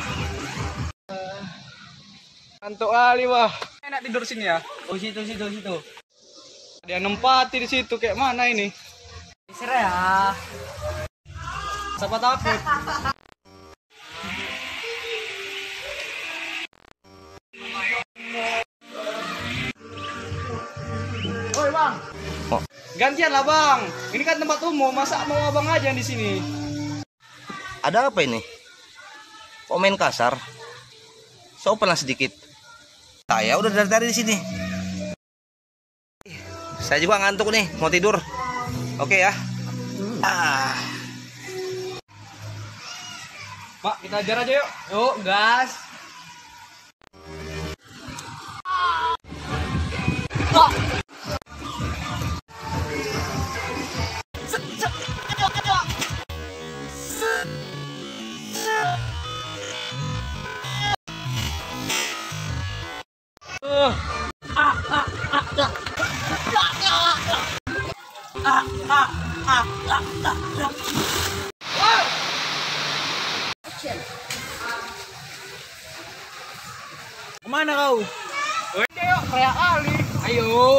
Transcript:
Ngantuk kali wah. Enak tidur sini ya? Oh situ. Dia nempati di situ kayak mana ini? Serah ya. Siapa takut? Woi bang. Oh. Gantian lah bang. Ini kan tempat umum, masa mau abang aja di sini? Ada apa ini? Kok main kasar? Sopan lah sedikit. Saya udah dari tadi di sini. Saya juga ngantuk nih, mau tidur. Oke ya. Pak, kita ajar aja yuk. Yuk, gas. Kemana kau? Ayo, kayak kali. Ayo.